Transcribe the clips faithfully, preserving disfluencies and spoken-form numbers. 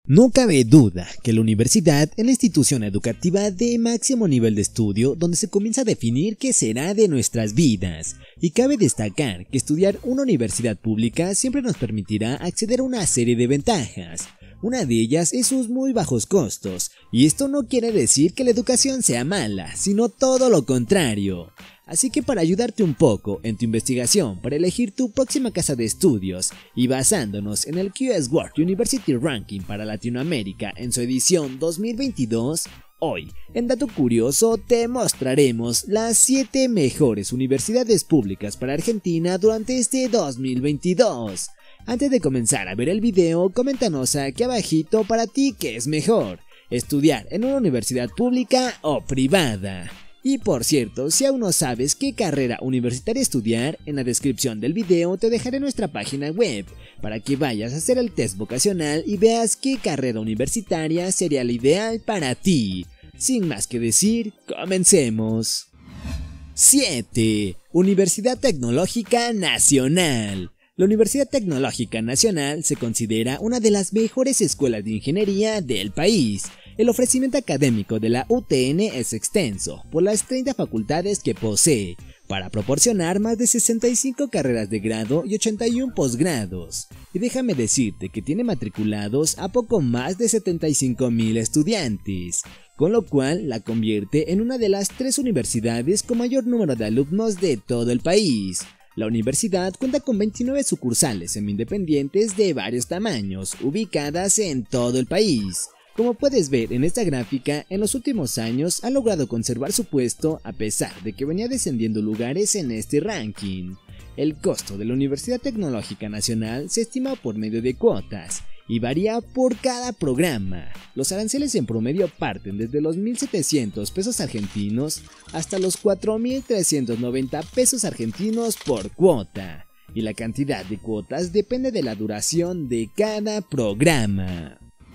No cabe duda que la universidad es la institución educativa de máximo nivel de estudio donde se comienza a definir qué será de nuestras vidas, y cabe destacar que estudiar una universidad pública siempre nos permitirá acceder a una serie de ventajas. Una de ellas es sus muy bajos costos, y esto no quiere decir que la educación sea mala, sino todo lo contrario. Así que para ayudarte un poco en tu investigación para elegir tu próxima casa de estudios y basándonos en el Q S World University Ranking para Latinoamérica en su edición dos mil veintidós, hoy en Dato Curioso te mostraremos las siete mejores universidades públicas para Argentina durante este dos mil veintidós. Antes de comenzar a ver el video, coméntanos aquí abajito para ti qué es mejor, estudiar en una universidad pública o privada. Y por cierto, si aún no sabes qué carrera universitaria estudiar, en la descripción del video te dejaré nuestra página web para que vayas a hacer el test vocacional y veas qué carrera universitaria sería la ideal para ti. Sin más que decir, comencemos. siete. Universidad Tecnológica Nacional. La Universidad Tecnológica Nacional se considera una de las mejores escuelas de ingeniería del país. El ofrecimiento académico de la U T N es extenso, por las treinta facultades que posee, para proporcionar más de sesenta y cinco carreras de grado y ochenta y uno posgrados. Y déjame decirte que tiene matriculados a poco más de setenta y cinco mil estudiantes, con lo cual la convierte en una de las tres universidades con mayor número de alumnos de todo el país. La universidad cuenta con veintinueve sucursales semi-independientes de varios tamaños, ubicadas en todo el país. Como puedes ver en esta gráfica, en los últimos años ha logrado conservar su puesto a pesar de que venía descendiendo lugares en este ranking. El costo de la Universidad Tecnológica Nacional se estima por medio de cuotas y varía por cada programa. Los aranceles en promedio parten desde los mil setecientos pesos argentinos hasta los cuatro mil trescientos noventa pesos argentinos por cuota, y la cantidad de cuotas depende de la duración de cada programa.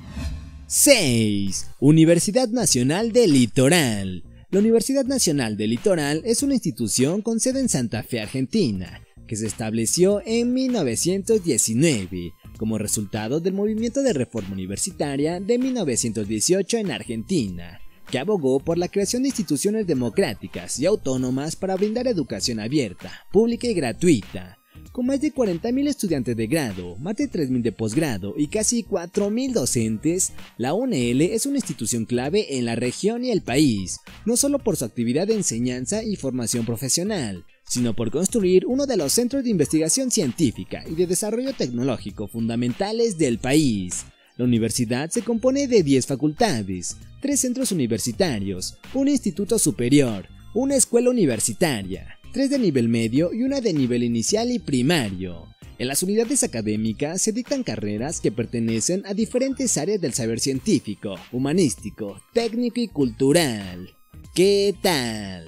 seis. Universidad Nacional del Litoral. La Universidad Nacional del Litoral es una institución con sede en Santa Fe, Argentina, que se estableció en mil novecientos diecinueve como resultado del movimiento de reforma universitaria de mil novecientos dieciocho en Argentina, que abogó por la creación de instituciones democráticas y autónomas para brindar educación abierta, pública y gratuita. Con más de cuarenta mil estudiantes de grado, más de tres mil de posgrado y casi cuatro mil docentes, la U N L es una institución clave en la región y el país, no solo por su actividad de enseñanza y formación profesional, sino por construir uno de los centros de investigación científica y de desarrollo tecnológico fundamentales del país. La universidad se compone de diez facultades, tres centros universitarios, un instituto superior, una escuela universitaria, tres de nivel medio y una de nivel inicial y primario. En las unidades académicas se dictan carreras que pertenecen a diferentes áreas del saber científico, humanístico, técnico y cultural. ¿Qué tal?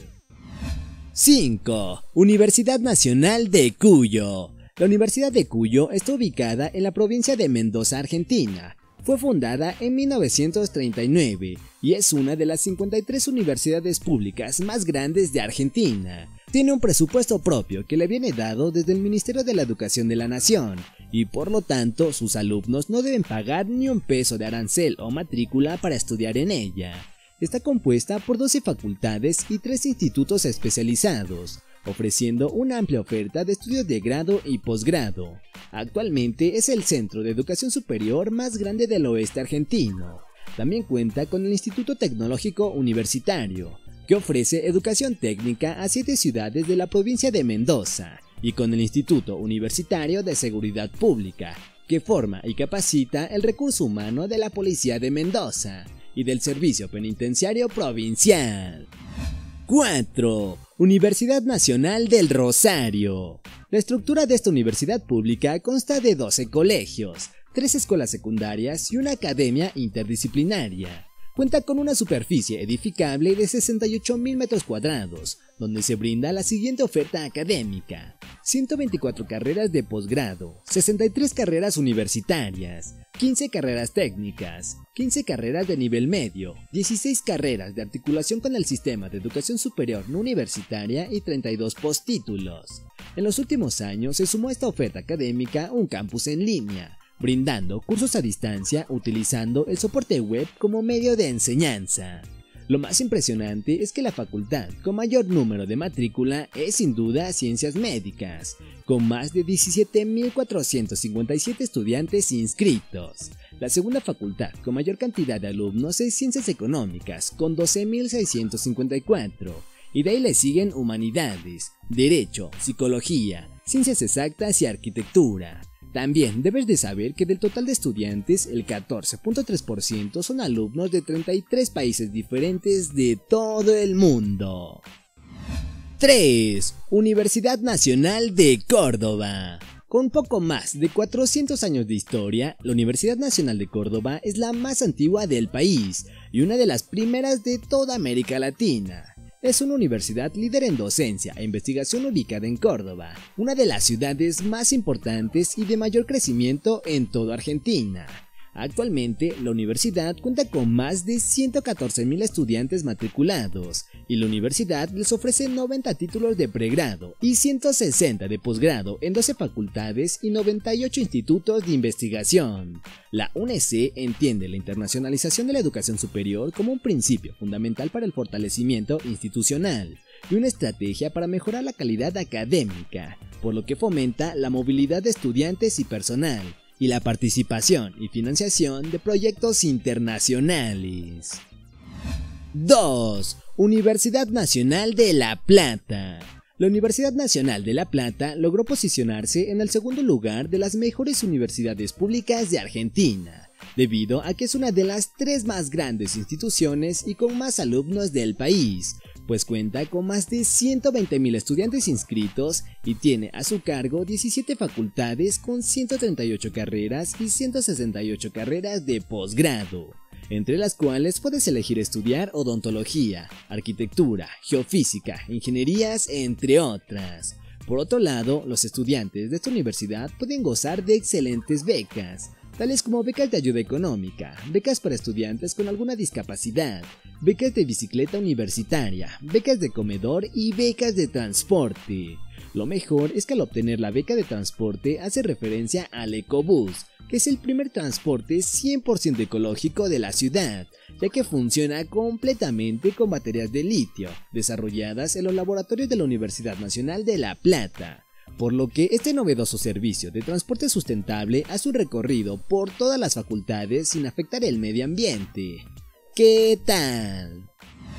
cinco. Universidad Nacional de Cuyo. La Universidad de Cuyo está ubicada en la provincia de Mendoza, Argentina. Fue fundada en mil novecientos treinta y nueve y es una de las cincuenta y tres universidades públicas más grandes de Argentina. Tiene un presupuesto propio que le viene dado desde el Ministerio de la Educación de la Nación, y por lo tanto sus alumnos no deben pagar ni un peso de arancel o matrícula para estudiar en ella. Está compuesta por doce facultades y tres institutos especializados, ofreciendo una amplia oferta de estudios de grado y posgrado. Actualmente es el centro de educación superior más grande del oeste argentino. También cuenta con el Instituto Tecnológico Universitario, que ofrece educación técnica a siete ciudades de la provincia de Mendoza, y con el Instituto Universitario de Seguridad Pública, que forma y capacita el recurso humano de la Policía de Mendoza y del Servicio Penitenciario Provincial. cuatro. Universidad Nacional del Rosario. La estructura de esta universidad pública consta de doce colegios, tres escuelas secundarias y una academia interdisciplinaria. Cuenta con una superficie edificable de sesenta y ocho mil metros cuadrados, donde se brinda la siguiente oferta académica: ciento veinticuatro carreras de posgrado, sesenta y tres carreras universitarias, quince carreras técnicas, quince carreras de nivel medio, dieciséis carreras de articulación con el sistema de educación superior no universitaria y treinta y dos postítulos. En los últimos años se sumó a esta oferta académica un campus en línea, brindando cursos a distancia utilizando el soporte web como medio de enseñanza. Lo más impresionante es que la facultad con mayor número de matrícula es sin duda Ciencias Médicas, con más de diecisiete mil cuatrocientos cincuenta y siete estudiantes inscritos. La segunda facultad con mayor cantidad de alumnos es Ciencias Económicas, con doce mil seiscientos cincuenta y cuatro, y de ahí le siguen Humanidades, Derecho, Psicología, Ciencias Exactas y Arquitectura. También debes de saber que del total de estudiantes, el catorce punto tres por ciento son alumnos de treinta y tres países diferentes de todo el mundo. tres. Universidad Nacional de Córdoba. Con poco más de cuatrocientos años de historia, la Universidad Nacional de Córdoba es la más antigua del país y una de las primeras de toda América Latina. Es una universidad líder en docencia e investigación ubicada en Córdoba, una de las ciudades más importantes y de mayor crecimiento en toda Argentina. Actualmente, la universidad cuenta con más de ciento catorce mil estudiantes matriculados y la universidad les ofrece noventa títulos de pregrado y ciento sesenta de posgrado en doce facultades y noventa y ocho institutos de investigación. La U N E C entiende la internacionalización de la educación superior como un principio fundamental para el fortalecimiento institucional y una estrategia para mejorar la calidad académica, por lo que fomenta la movilidad de estudiantes y personal, y la participación y financiación de proyectos internacionales. dos. Universidad Nacional de La Plata. La Universidad Nacional de La Plata logró posicionarse en el segundo lugar de las mejores universidades públicas de Argentina, debido a que es una de las tres más grandes instituciones y con más alumnos del país, pues cuenta con más de ciento veinte mil estudiantes inscritos y tiene a su cargo diecisiete facultades con ciento treinta y ocho carreras y ciento sesenta y ocho carreras de posgrado, entre las cuales puedes elegir estudiar odontología, arquitectura, geofísica, ingenierías, entre otras. Por otro lado, los estudiantes de esta universidad pueden gozar de excelentes becas, tales como becas de ayuda económica, becas para estudiantes con alguna discapacidad, becas de bicicleta universitaria, becas de comedor y becas de transporte. Lo mejor es que al obtener la beca de transporte hace referencia al Ecobús, que es el primer transporte cien por ciento ecológico de la ciudad, ya que funciona completamente con baterías de litio, desarrolladas en los laboratorios de la Universidad Nacional de La Plata. Por lo que este novedoso servicio de transporte sustentable hace un recorrido por todas las facultades sin afectar el medio ambiente. ¿Qué tal?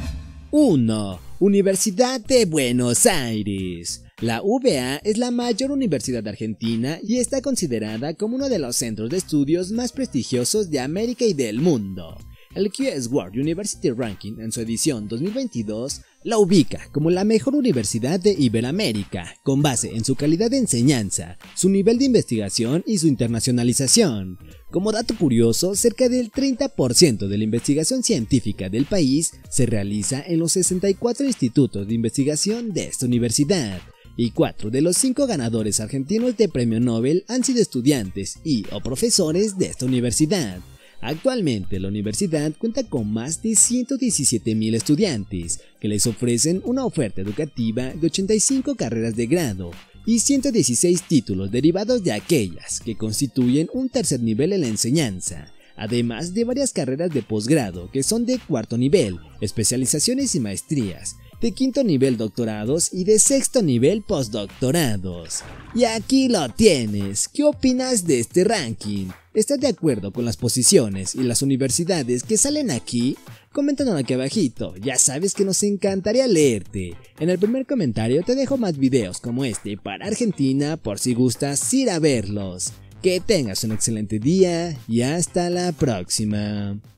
uno. Universidad de Buenos Aires. La U B A es la mayor universidad argentina y está considerada como uno de los centros de estudios más prestigiosos de América y del mundo. El Q S World University Ranking en su edición dos mil veintidós la ubica como la mejor universidad de Iberoamérica, con base en su calidad de enseñanza, su nivel de investigación y su internacionalización. Como dato curioso, cerca del treinta por ciento de la investigación científica del país se realiza en los sesenta y cuatro institutos de investigación de esta universidad, y cuatro de los cinco ganadores argentinos de Premio Nobel han sido estudiantes y o profesores de esta universidad. Actualmente la universidad cuenta con más de ciento diecisiete mil estudiantes que les ofrecen una oferta educativa de ochenta y cinco carreras de grado y ciento dieciséis títulos derivados de aquellas que constituyen un tercer nivel en la enseñanza, además de varias carreras de posgrado que son de cuarto nivel, especializaciones y maestrías, de quinto nivel doctorados y de sexto nivel postdoctorados. Y aquí lo tienes. ¿Qué opinas de este ranking? ¿Estás de acuerdo con las posiciones y las universidades que salen aquí? Coméntanos aquí abajito, ya sabes que nos encantaría leerte. En el primer comentario te dejo más videos como este para Argentina por si gustas ir a verlos. Que tengas un excelente día y hasta la próxima.